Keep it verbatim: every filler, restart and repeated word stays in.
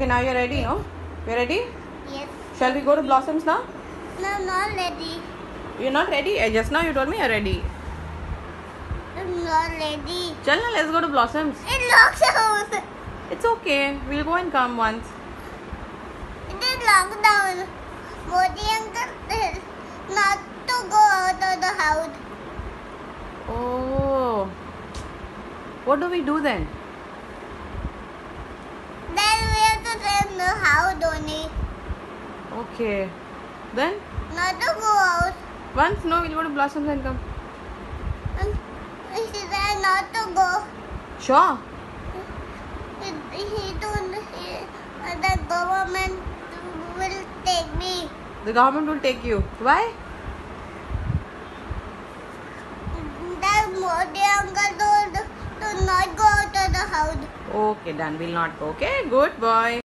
Okay, now you're ready, no? You're ready? Yes. Shall we go to Blossoms now? No, not ready. You're not ready? Eh, Just now you told me you're ready. I'm not ready. Chal na, let's go to Blossoms. It locks out. It's okay. We'll go and come once. It is lockdown. Modi uncle said not to go out of the house. Oh. What do we do then? Then we have to stay in the house only. Okay. Then? Not to go out. Once? No, we'll go to Blossoms and come. And he said not to go. Sure. He, he told he, the government will take me. The government will take you. Why? That Modi uncle told to not go out of the house. Okay, done. We'll not go. Okay, good boy.